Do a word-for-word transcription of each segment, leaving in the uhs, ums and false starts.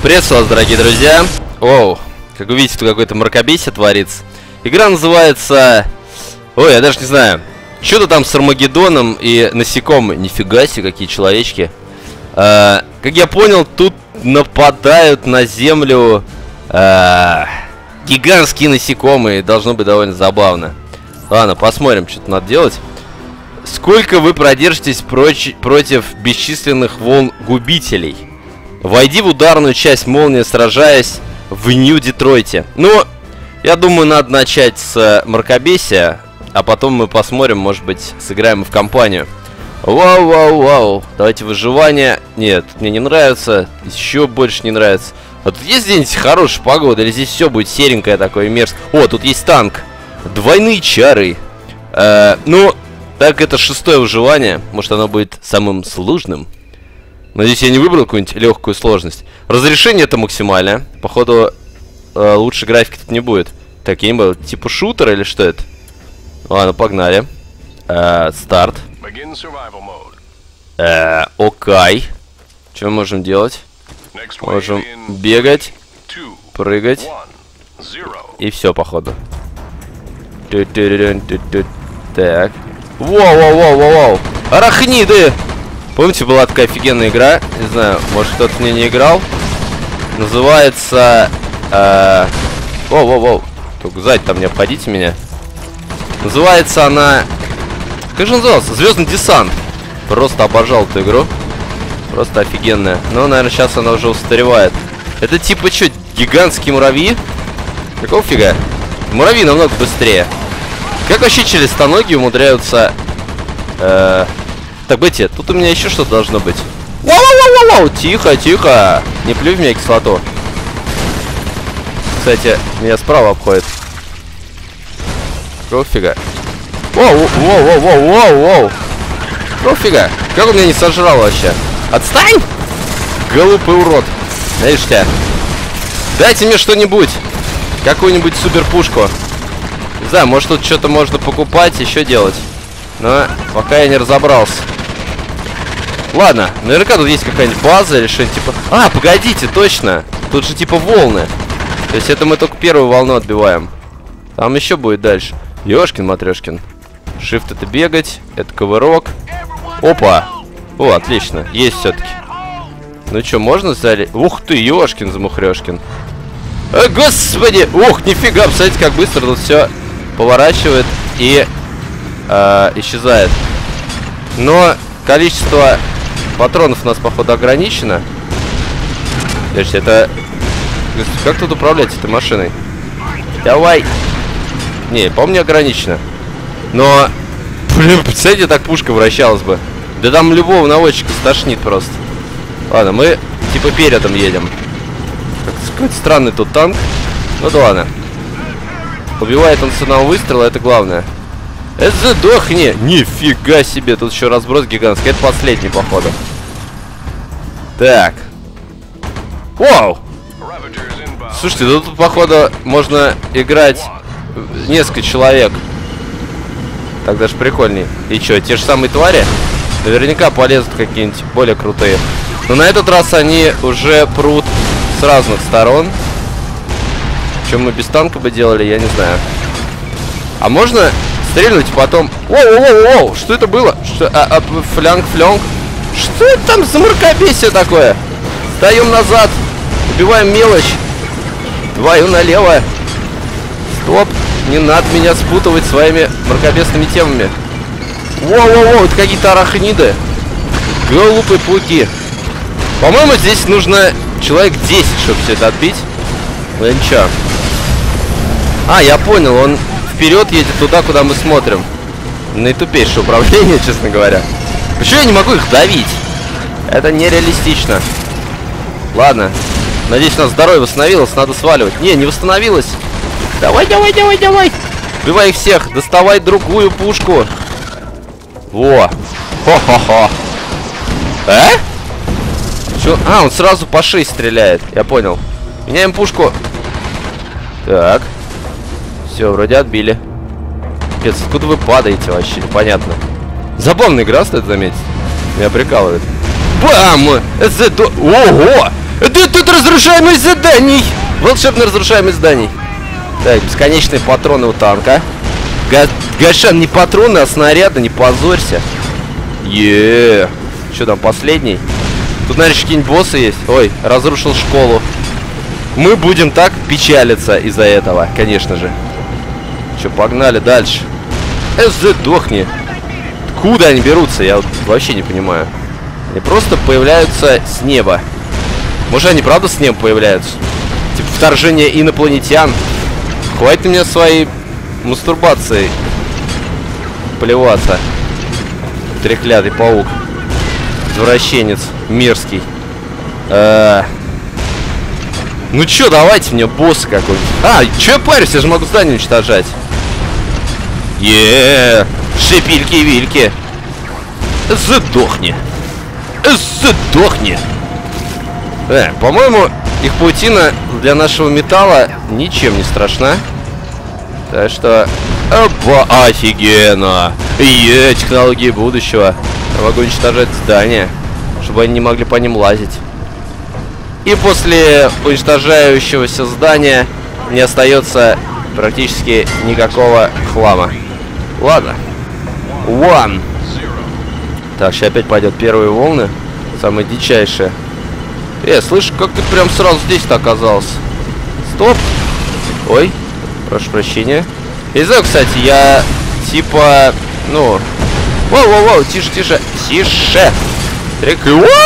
Приветствую вас, дорогие друзья. Оу, как вы видите, тут какое-то мракобесие творится. Игра называется... Ой, я даже не знаю. Что-то там с Армагеддоном и насекомые. Нифига себе, какие человечки. а, Как я понял, тут нападают на землю а, гигантские насекомые. Должно быть довольно забавно. Ладно, посмотрим, что тут надо делать. Сколько вы продержитесь проч... против бесчисленных волн губителей? Войди в ударную часть молнии, сражаясь в Нью-Детройте. Ну, я думаю, надо начать с мракобесия, а потом мы посмотрим, может быть, сыграем в компанию. Вау-вау-вау. Давайте выживание. Нет, мне не нравится. Еще больше не нравится. А тут есть где-нибудь хорошая погода? Или здесь все будет серенькое такое мерзкое? О, тут есть танк. Двойные чары. Э, ну, так это шестое выживание. Может, оно будет самым сложным. Надеюсь, я не выбрал какую-нибудь легкую сложность. Разрешение это максимальное. Походу, э, лучше графики тут не будет. Так, я не был. Типа шутер или что это? Ладно, погнали. Э, старт. Э, окей. Что мы можем делать? Можем бегать, прыгать. И все, походу. Так. Воу-воу-воу-воу-воу. Арахниды! Помните, была такая офигенная игра? Не знаю, может, кто-то в нее не играл. Называется... Э... Воу-воу-воу. Только сзади там не обходите меня. Называется она... Как же называлась? Звездный десант. Просто обожал эту игру. Просто офигенная. Но, наверное, сейчас она уже устаревает. Это типа что, гигантские муравьи? Какого фига? Муравьи намного быстрее. Как вообще членистоногие умудряются... Э... Так, Бетти, тут у меня еще что-то должно быть. Воу-воу-воу-воу! Тихо, тихо! Не плюй в меня кислоту. Кстати, меня справа обходит. Какого фига? Воу-воу-воу-воу-воу-воу! Какого фига? Как он меня не сожрал вообще? Отстань! Глупый урод! Знаешь тебя? Дайте мне что-нибудь! Какую-нибудь суперпушку. Не знаю, может тут что-то можно покупать, еще делать. Но пока я не разобрался. Ладно, наверняка тут есть какая-нибудь база или что-нибудь типа... А, погодите, точно! Тут же типа волны. То есть это мы только первую волну отбиваем. Там еще будет дальше. Ёшкин-матрёшкин. Shift это бегать, это ковырок. Опа! О, отлично, есть все-таки. Ну что, можно залить? Ух ты, ёшкин-замухрёшкин. О, господи! Ух, нифига, посмотрите, как быстро тут все поворачивает и э, исчезает. Но количество патронов у нас, походу, ограничено. Подождите, это... Как тут управлять этой машиной? Давай! Не, по-моему, не ограничено. Но, блин, представляете, так пушка вращалась бы. Да там любого наводчика стошнит просто. Ладно, мы типа передом едем. Какой-то странный тут танк. Ну да ладно. Убивает он с одного выстрела, это главное. Это задохни! Нифига себе, тут еще разброс гигантский. Это последний, походу. Так. Вау! Слушайте, да тут, походу, можно играть несколько человек. Так даже прикольней. И что, те же самые твари? Наверняка полезут какие-нибудь более крутые. Но на этот раз они уже прут с разных сторон. Чем мы без танка бы делали, я не знаю. А можно стрельнуть потом... Воу-воу-воу! Что это было? Что? А, а, флянг-флянг? Что это там за мракобесие такое? Встаем назад. Убиваем мелочь. Твою налево. Стоп. Не надо меня спутывать своими мракобесными темами. Воу-воу-воу, это какие-то арахниды. Глупые пауки. По-моему, здесь нужно человек десять, чтобы все это отбить. Ну ничего. А, я понял, он вперед едет туда, куда мы смотрим. Наитупейшее управление, честно говоря. Почему я не могу их давить? Это нереалистично. Ладно. Надеюсь, у нас здоровье восстановилось, надо сваливать. Не, не восстановилось. Давай, давай, давай, давай. Убивай их всех. Доставай другую пушку. Во. Хо-хо-хо. А? Чё? А, он сразу по шее стреляет. Я понял. Меняем пушку. Так. Все, вроде отбили. Пец, откуда вы падаете вообще? Непонятно. Забавная игра, стоит заметить. Меня прикалывает. Бам! Это... Ого! Это, это разрушаемость заданий! Волшебно разрушаемость зданий. Так, бесконечные патроны у танка. Га Гашан, не патроны, а снаряды, не позорься. Еее. Что там, последний? Тут, наверное, какие-нибудь боссы есть. Ой, разрушил школу. Мы будем так печалиться из-за этого, конечно же. Че, погнали дальше. Сдохни. Откуда они берутся? Я вот вообще не понимаю. Они просто появляются с неба. Может, они правда с неба появляются? Типа вторжение инопланетян. Хватит меня своей мастурбацией плеваться. Треклятый паук. Извращенец. Мерзкий. А -а -а. Ну чё, давайте мне босса какой-нибудь. А, чё я парюсь? Я же могу здание уничтожать. Еее, шипильки-вильки. Задохни. Задохни. Э, по-моему, их паутина для нашего металла ничем не страшна. Так что... Опа, офигенно. Е, технологии будущего. Я могу уничтожать здания, чтобы они не могли по ним лазить. И после уничтожающегося здания не остается практически никакого хлама. Ладно. One. Так, сейчас опять пойдет первые волны. Самые дичайшие. Э, слышь, как ты прям сразу здесь-то оказался? Стоп. Ой, прошу прощения. И знаю, кстати, я типа, ну... Воу-воу-воу, тише-тише. Тише. Трек...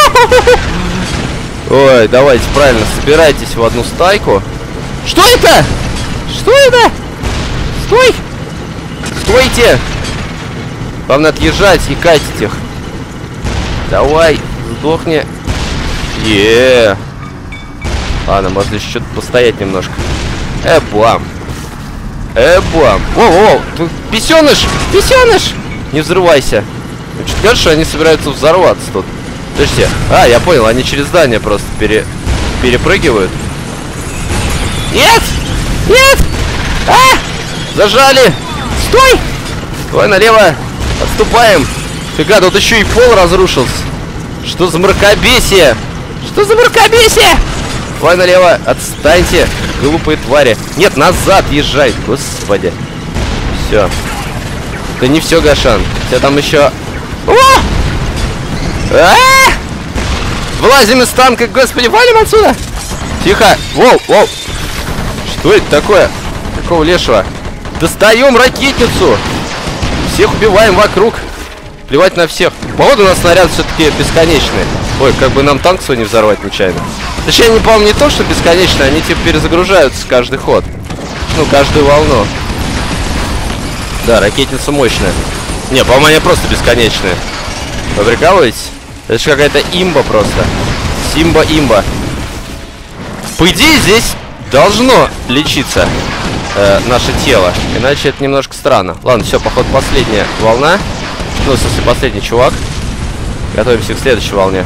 Ой, давайте, правильно, собирайтесь в одну стайку. Что это? Что это? Стой! Стойте! Главное отъезжать и катить их. Давай, сдохни. Еее. Ладно, может еще что-то постоять немножко. Эбам. Эбам. Воу-воу, тут писеныш! Писеныш! Не взрывайся. Мне что-то кажется, что они собираются взорваться тут. Подожди. А, я понял, они через здание просто пере... перепрыгивают. Нет! Нет! А! Зажали! Стой! Стой, налево! Отступаем! Фига, тут еще и пол разрушился. Что за мракобесие? Что за мракобесие? Давай налево, отстаньте, глупые твари. Нет, назад езжай, господи. Все. Да не все, Гашан. У тебя там еще... О! А-а-а! Вылазим из танка, господи, валим отсюда! Тихо! Воу, воу! Что это такое? Какого лешего? Достаем ракетницу! Всех убиваем вокруг. Плевать на всех. Походу, у нас снаряд все-таки бесконечный. Ой, как бы нам танк свой не взорвать нечаянно. Точнее, не по-моему, не то, что бесконечный, они типа перезагружаются каждый ход. Ну, каждую волну. Да, ракетница мощная. Не, по-моему, они просто бесконечные. Вы прикалываетесь? Это же какая-то имба просто. Симба-имба. По идее, здесь должно лечиться э, наше тело. Иначе это немножко странно. Ладно, все, походу, последняя волна. Ну, в смысле, последний чувак. Готовимся к следующей волне.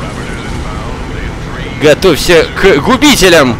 Готовься к губителям.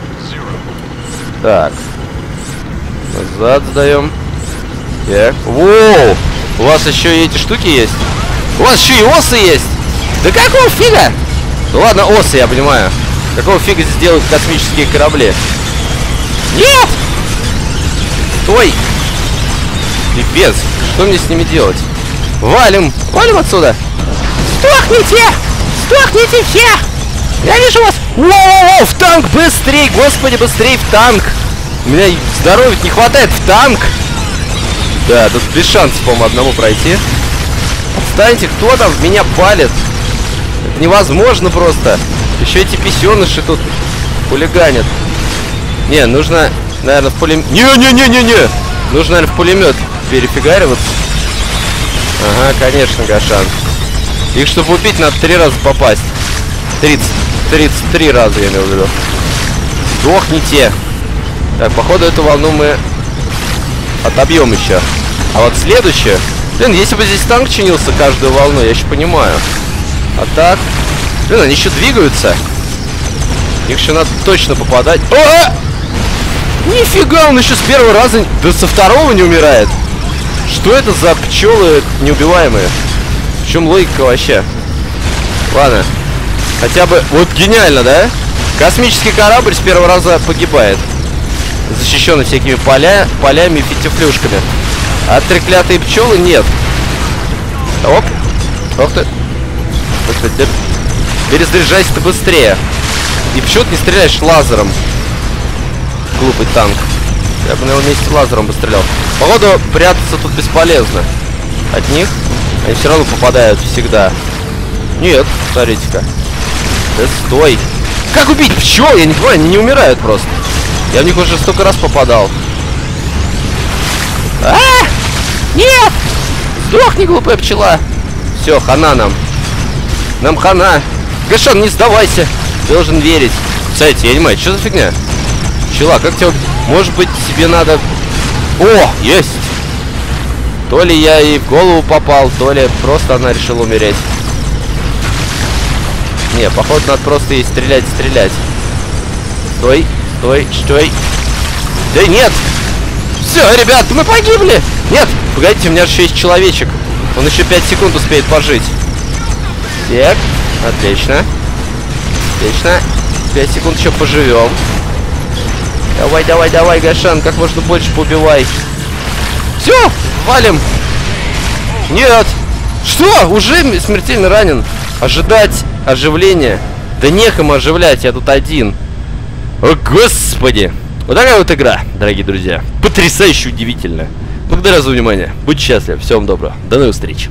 Так. Назад сдаем. Так. Воу! У вас еще и эти штуки есть? У вас еще и осы есть? Да какого фига? Ну ладно, осы, я понимаю. Какого фига здесь делают космические корабли? Нет! Стой! Пипец. Что мне с ними делать? Валим! Валим отсюда! Сдохните! Сдохните все! Я вижу вас! Воу-воу-воу! В танк! Быстрей! Господи, быстрей в танк! У меня здоровья не хватает в танк! Да, тут без шансов, по-моему, одному пройти. Отстаньте, кто там в меня палит? Это невозможно просто. Еще эти писеныши тут хулиганят. Не, нужно, наверное, в пулемет... Не-не-не-не-не! Нужно, наверное, в пулемет перефигариваться. Ага, конечно, Гашан. Их, чтобы убить, надо три раза попасть. тридцать, тридцать три раза, я имел в виду. Сдохните. Так, походу, эту волну мы отобьем еще. А вот следующее... Блин, если бы здесь танк чинился каждую волну, я еще понимаю. А так... Блин, они еще двигаются. Их еще надо точно попадать. О! Нифига, он еще с первого раза... Да со второго не умирает. Что это за пчелы неубиваемые? В чем логика вообще? Ладно. Хотя бы... Вот гениально, да? Космический корабль с первого раза погибает. Защищенный всякими поля, полями и фитифлюшками. А треклятые пчелы нет. Оп. Ох ты. Перезаряжайся ты быстрее. И почему ты не стреляешь лазером? Глупый танк. Я бы на его месте лазером бы стрелял. Походу, прятаться тут бесполезно. От них они все равно попадают всегда. Нет, смотрите-ка. Да стой. Как убить пчел? Я не понимаю, они не умирают просто. Я в них уже столько раз попадал. А! Нет! Сдохни, глупая пчела. Все, хана нам. Нам хана. Гашан, не сдавайся. Ты должен верить. Кстати, я не понимаю, что за фигня? Пчела, как тебе... Может быть, тебе надо... О, есть! То ли я ей в голову попал, то ли просто она решила умереть. Не, походу, надо просто ей стрелять, стрелять. Стой, стой, стой. Да нет! Все, ребят, мы погибли! Нет, погодите, у меня же еще есть человечек. Он еще пять секунд успеет пожить. Так, отлично. Отлично. пять секунд еще поживем. Давай, давай, давай, Гашан, как можно больше поубивай. Все, валим. Нет. Что? Уже смертельно ранен. Ожидать оживления. Да некому оживлять, я тут один. О, господи. Вот такая вот игра, дорогие друзья. Потрясающе удивительно. Благодарю за внимание. Будьте счастливы. Всего вам доброго. До новых встреч.